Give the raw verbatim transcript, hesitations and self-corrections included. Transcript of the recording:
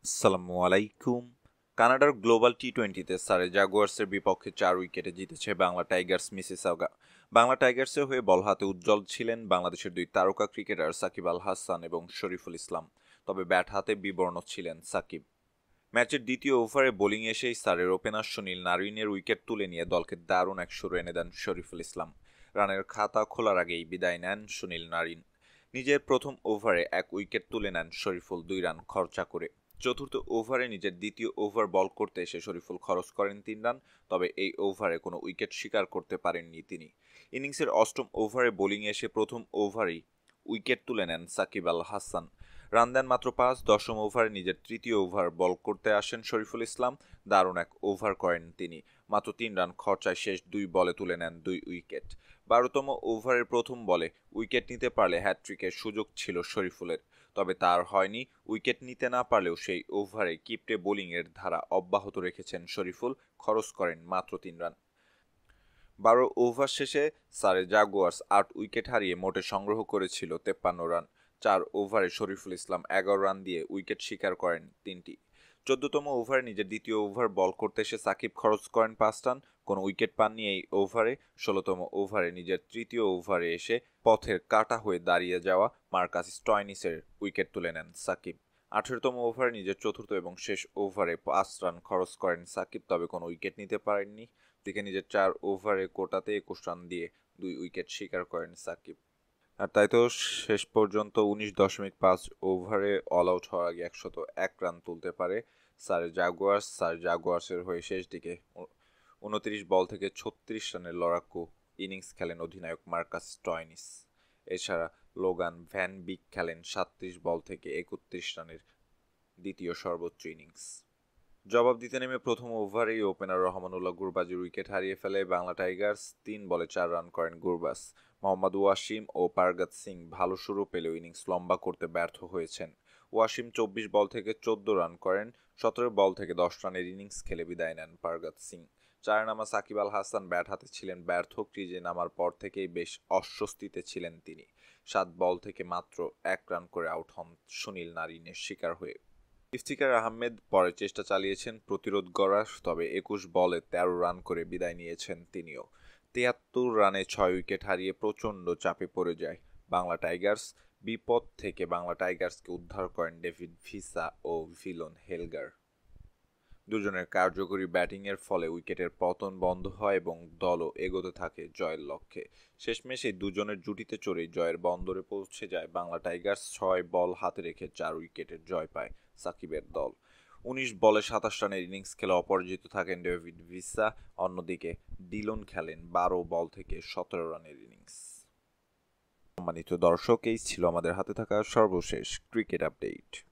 আসসালামু আলাইকুম। কানাডার গ্লোবাল টি টোয়েন্টিতে সারে জাগুয়ার্সের বিপক্ষে চার উইকেটে জিতেছে বাংলা টাইগার্স মিসিসাগা। বাংলা টাইগার্সের হয়ে বল হাতে উজ্জ্বল ছিলেন বাংলাদেশের দুই তারকা ক্রিকেটার সাকিব আল হাসান এবং শরীফুল ইসলাম, তবে ব্যাট হাতে বিবর্ণ ছিলেন সাকিব। ম্যাচের দ্বিতীয় ওভারে বোলিং এসেই সারের ওপেনার সুনীল নারিনের উইকেট তুলে নিয়ে দলকে দারুণ এক শুরু এনে দেন শরীফুল ইসলাম। রানের খাতা খোলার আগেই বিদায় নেন সুনীল নারিন। নিজের প্রথম ওভারে এক উইকেট তুলে নেন শরীফুল দুই রান খরচা করে। চতুর্থ ওভারে নিজের দ্বিতীয় ওভার বল করতে এসে শরীফুল খরচ করেন তিন রান, তবে এই ওভারে কোনো উইকেট শিকার করতে পারেননি তিনি। ইনিংসের অষ্টম ওভারে বোলিং এসে প্রথম ওভারেই উইকেট তুলে নেন সাকিব আল হাসান। রান দেন মাত্র পাঁচ। দশম ওভারে নিজের তৃতীয় ওভার বল করতে আসেন শরীফুল ইসলাম। দারুণ এক ওভার করেন তিনি। মাত্র তিন রান খরচায় শেষ দুই বলে তুলে নেন দুই উইকেট। বারোতম ওভারের প্রথম বলে উইকেট নিতে পারলে হ্যাটট্রিকের সুযোগ ছিল শরীফুলের, তবে তার হয়নি। উইকেট নিতে না পারলেও সেই ওভারে কিপটে বোলিংয়ের ধারা অব্যাহত রেখেছেন শরীফুল, খরচ করেন মাত্র তিন রান। বারো ওভার শেষে সারে জাগুয়ার্স আট উইকেট হারিয়ে মোটে সংগ্রহ করেছিল তেপ্পান্ন রান। চার ওভারে শরীফুল ইসলাম এগারো রান দিয়ে উইকেট শিকার করেন তিনটি। চোদ্দতম ওভারে নিজের দ্বিতীয় ওভার বল করতে এসে সাকিব খরচ করেন পাঁচ রান, কোনো উইকেট পাননি এই ওভারে। ষোলোতম ওভারে নিজের তৃতীয় ওভারে এসে পথের কাটা হয়ে দাঁড়িয়ে যাওয়া মার্কাস স্টয়নিসের উইকেট তুলে নেন সাকিব। আঠেরোতম ওভারে নিজের চতুর্থ এবং শেষ ওভারে পাঁচ রান খরচ করেন সাকিব, তবে কোনো উইকেট নিতে পারেননি। দিকে নিজের চার ওভারে কোটাতে একুশ রান দিয়ে দুই উইকেট শিকার করেন সাকিব। আর তাই তো শেষ পর্যন্ত উনিশ দশমিক পাঁচ ওভারে অল আউট হওয়ার আগে একশত এক রান তুলতে পারে সারে জাগুয়ার্স। সারে জাগুয়ার্সের হয়ে শেষ দিকে উনত্রিশ বল থেকে ছত্রিশ রানের লড়াকু ইনিংস খেলেন অধিনায়ক মার্কাস স্টয়নিস। এছাড়া লোগান ভ্যান বিক খেলেন সাতত্রিশ বল থেকে একত্রিশ রানের দ্বিতীয় সর্বোচ্চ ইনিংস। জবাব দিতে নেমে প্রথম ওভারেই ওপেনার রহমানুল্লাহ গুরবাজের উইকেট হারিয়ে ফেলে বাংলা টাইগার্স। তিন বলে চার রান করেন গুরবাজ। মোহাম্মদ ওয়াসিম ও পারগাত সিং ভালো শুরু পেলেও ইনিংস লম্বা করতে ব্যর্থ হয়েছেন। ওয়াসিম চব্বিশ বল থেকে চোদ্দ রান করেন। সতেরো বল থেকে দশ রানের ইনিংস খেলে বিদায় নেন পারগাত সিং। চারে নামা সাকিব আল হাসান ব্যাট হাতে ছিলেন ব্যর্থ। ক্রিজে নামার পর থেকেই বেশ অস্বস্তিতে ছিলেন তিনি। সাত বল থেকে মাত্র এক রান করে আউট হন সুনীল নারিনের শিকার হয়ে। ইফতিকার আহমেদ পরে চেষ্টা চালিয়েছেন প্রতিরোধ গড়ার, তবে একুশ বলে তেরো রান করে বিদায় নিয়েছেন তিনিও। তিয়াত্তর রানে ছয় উইকেট হারিয়ে প্রচণ্ড চাপে পড়ে যায় বাংলা টাইগার্স। বিপদ থেকে বাংলা টাইগার্সকে উদ্ধার করেন ডেভিড ভিসা ও ভিলন হেলগার। দুজনের কার্যকরী ব্যাটিংয়ের ফলে উইকেটের পতন বন্ধ হয় এবং দলও এগোতে থাকে জয়ের লক্ষ্যে। শেষমেশ এই দুজনের জুটিতে চড়েই জয়ের বন্দরে পৌঁছে যায় বাংলা টাইগার্স। ছয় বল হাতে রেখে চার উইকেটের জয় পায় সাকিবের দল। উনিশ বলে সাতাশ রানের ইনিংস খেলে অপরাজিত থাকেন ডেভিড ভিসা। অন্যদিকে ডিলন খেলেন বারো বল থেকে সতেরো রানের ইনিংস। সম্মানিত দর্শক, এই ছিল আমাদের হাতে থাকা সর্বশেষ ক্রিকেট আপডেট।